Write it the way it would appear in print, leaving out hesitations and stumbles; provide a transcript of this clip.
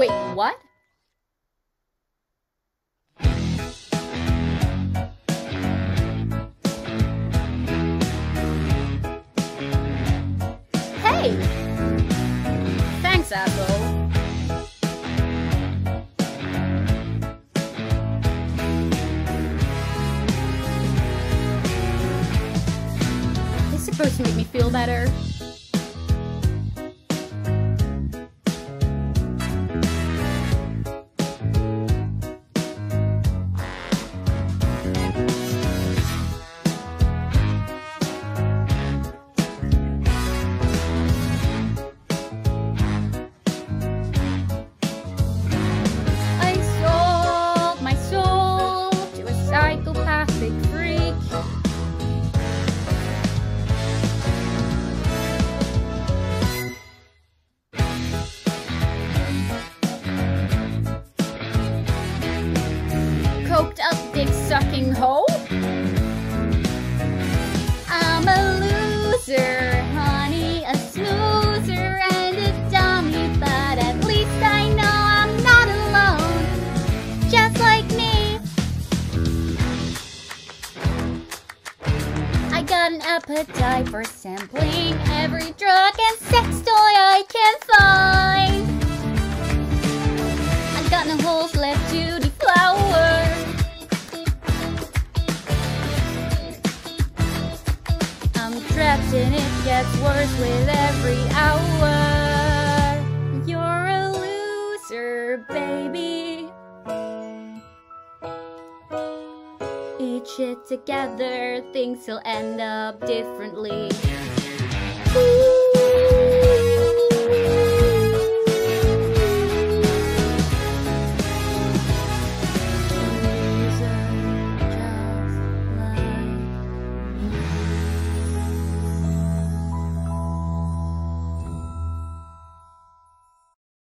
Wait, what? Hey! Thanks, asshole. This is supposed to make me feel better. Coked up dick-sucking hoe? I'm a loser, honey, a snoozer and a dummy, but at least I know I'm not alone, just like me. I got an appetite for sampling every drug and sex toy I can find. I got no holes left to deflower. Trapped and it gets worse with every hour. You're a loser, baby. Eat shit together, things will end up differently. Ooh.